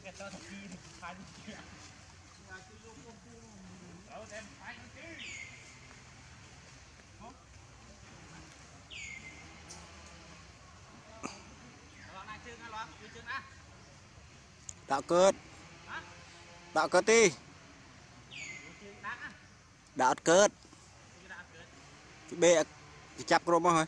Tạo cớt. Tạo cớt đi. Tạo cớt. Cái bệ cái chắp rôm rồi.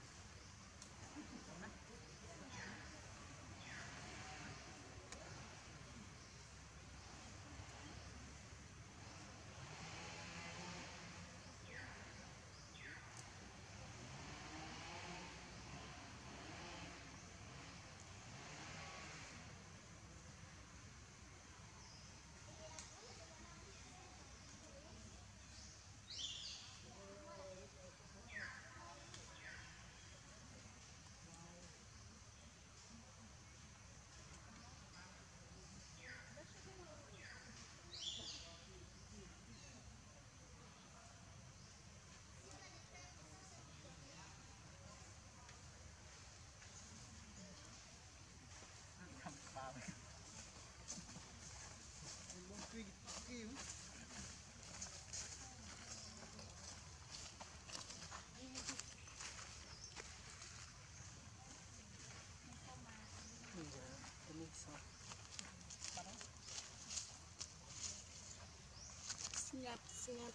Snap, snap.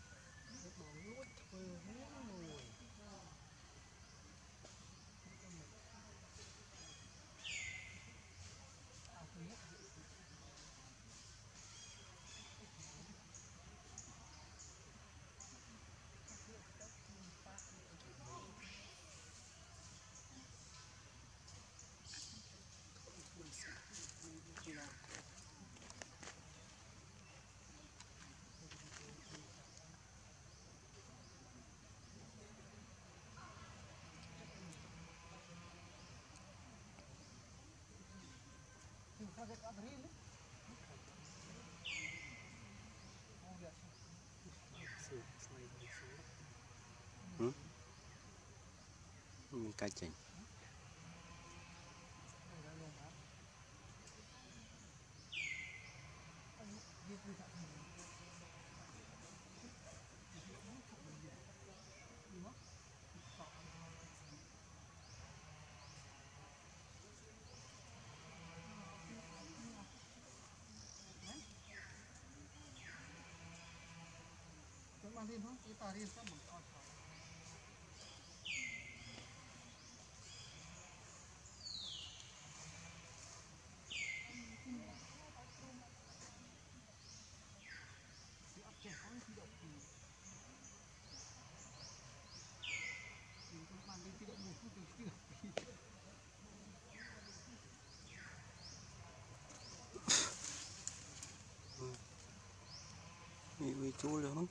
Cái chỉnh. Bị chú luôn.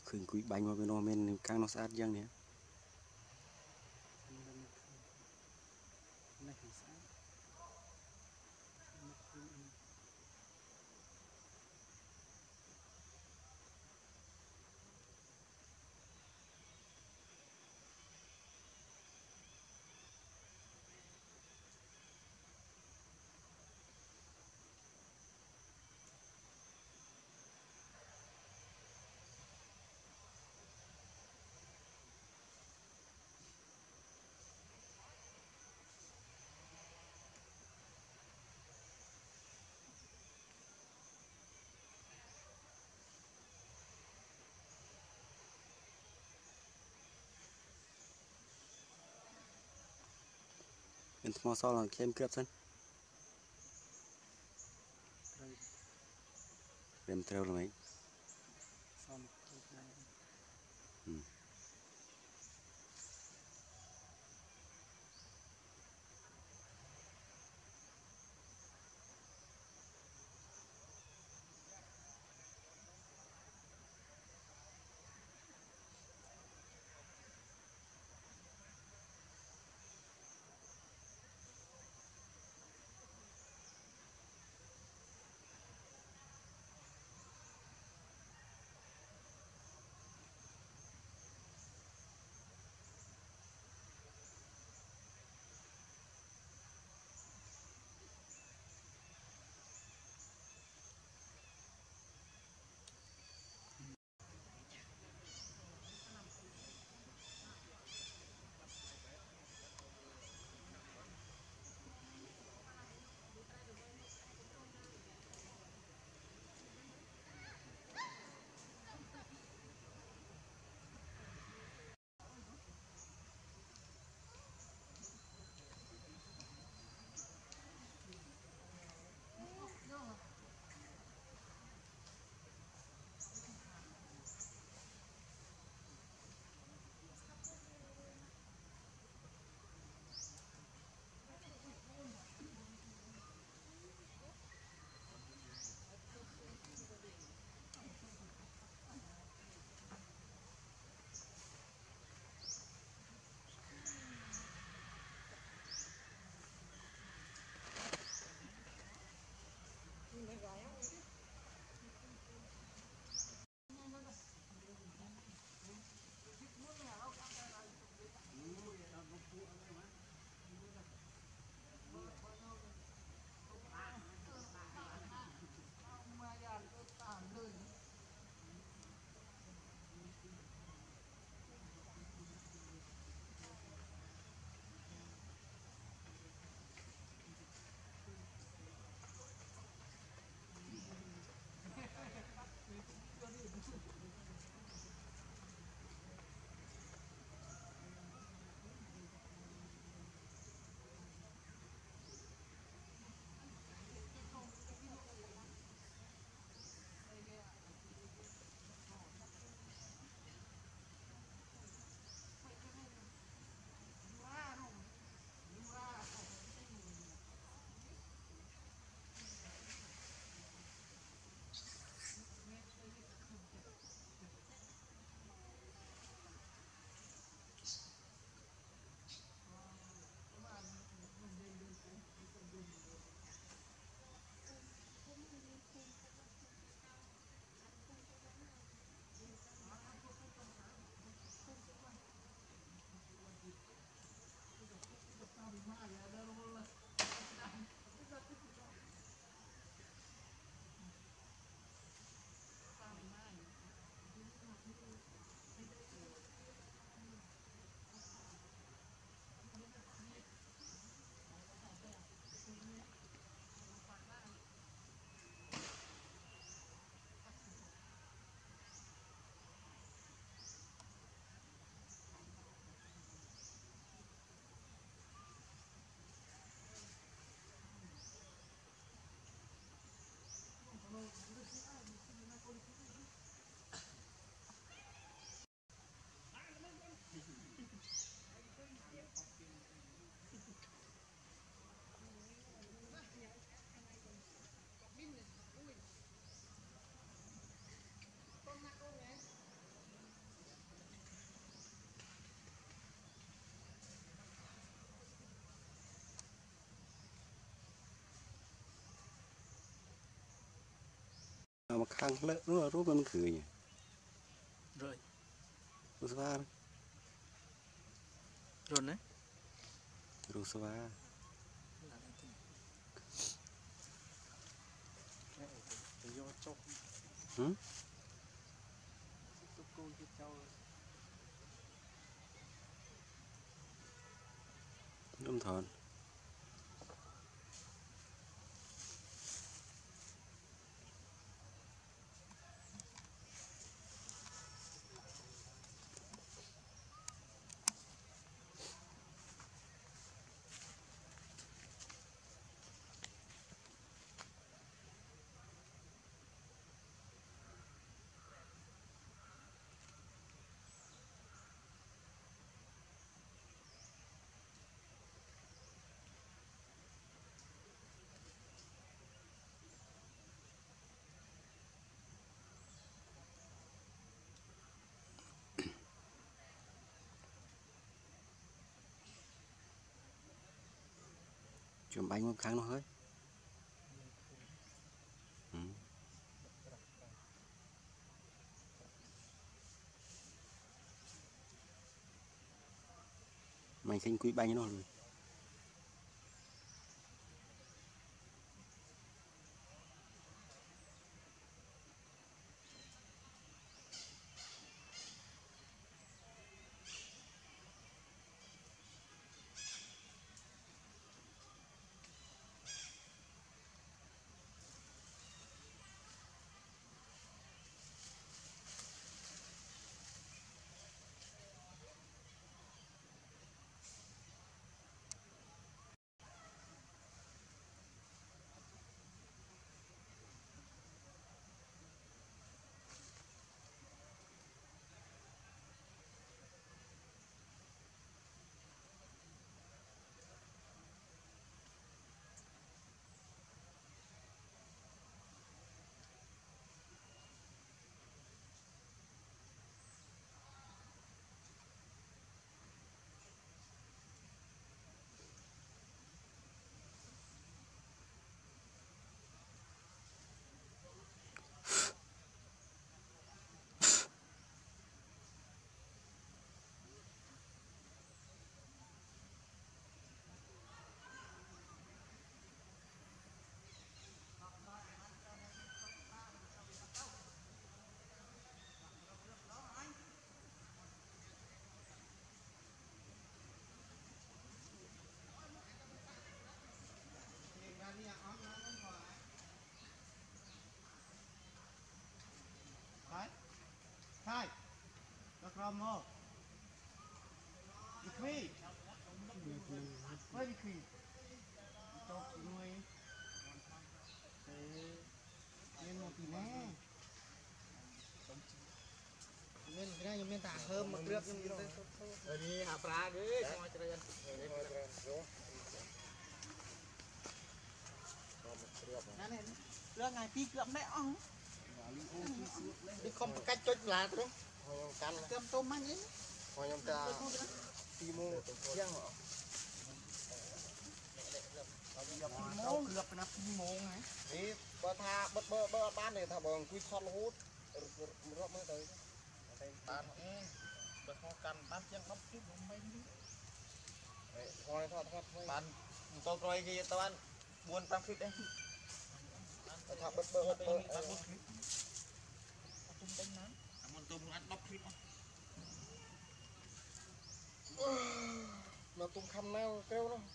khơi cúi bánh vào bên nó men càng nó sát giang này bên thằng sau là kem cướp sân bên theo là mấy ừ. khang lỡ nó rút bên khử nhỉ rồi rút va rồi đấy rút va hử âm thòn chùm bánh một khang nó hơi mày khinh quý bánh nó rồi Hai, nó cầm không? Đi khuy, quay đi khuy, chọc nuôi, nên một tí nè, nên cái này mình tả thơm mà được nhưng mình đi hạt pha đấy, ngoài trời ăn, này nước ngày pi cướp đấy ông, đi không cách chốt là thôi. Cơm tôm ăn đến. Hồi nhom ta timo yang hả? Timo cướp nó timo này. Đi bơ tha bơ bán này thà bằng quy thon hút rót mới tới. Bán bơ kho căn bán chiang bắp chút mấy đi. Thôi thôi bán tôi rồi kia tao ăn buôn tăng phít đấy. Thà bơ bán buôn phít. Tôm đánh nán. Muốn tôm ăn bắp phít. Nó tung khăm nào kêu nó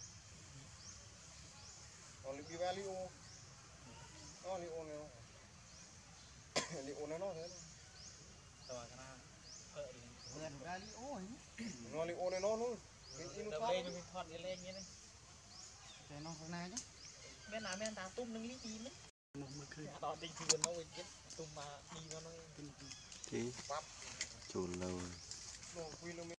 còn bị va liu nó liu này liu nó thế rồi cái nào vườn va liu ấy nó liu này nó luôn cái in nó thoát nó thoát cái lên như này cái nó hôm nay chứ bên nào bên ta tung nâng lý gì đấy đó định thì nó bị chết tung mà đi nó thì chủ lâu